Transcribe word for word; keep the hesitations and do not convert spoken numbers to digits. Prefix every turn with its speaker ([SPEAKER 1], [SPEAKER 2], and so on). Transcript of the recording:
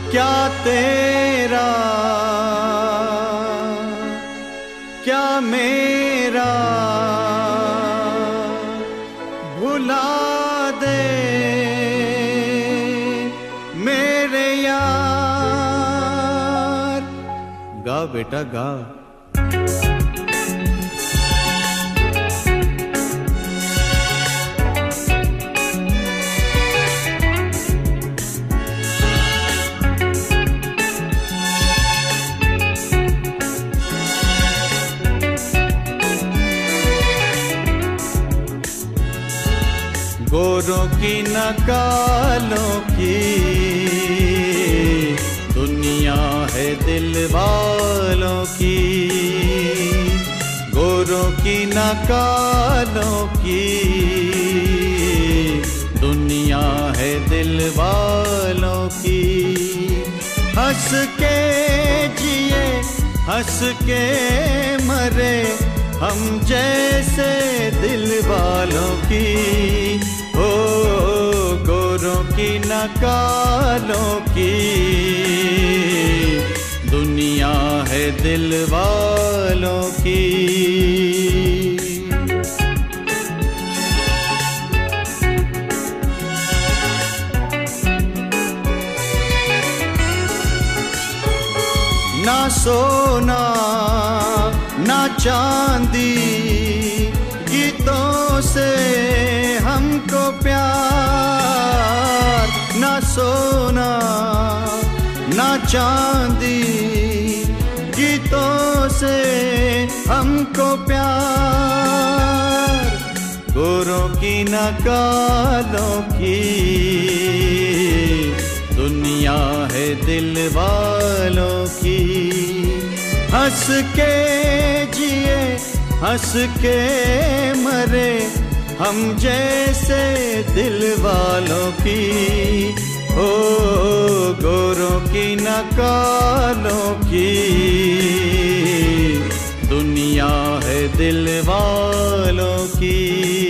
[SPEAKER 1] क्या तेरा क्या मेरा भुला दे मेरे यार। गा बेटा गा। गोरों की न कालों की दुनिया है दिल वालों की। गोरों की न कालों की दुनिया है दिल वालों की। हंस के जिए हंस के मरे हम जैसे दिल वालों की। ओ गोरों की न कालों की दुनिया है दिल वालों की। ना सोना ना चांदी गीतों से हमको प्यार। ना सोना ना चांदी गीतों से हमको प्यार। गोरों की न कालों की दुनिया है दिल वालों की। हंस के जिए हंस के मरे हम जैसे दिल वालों की। ओ गोरों की न कालों की दुनिया है दिल वालों की।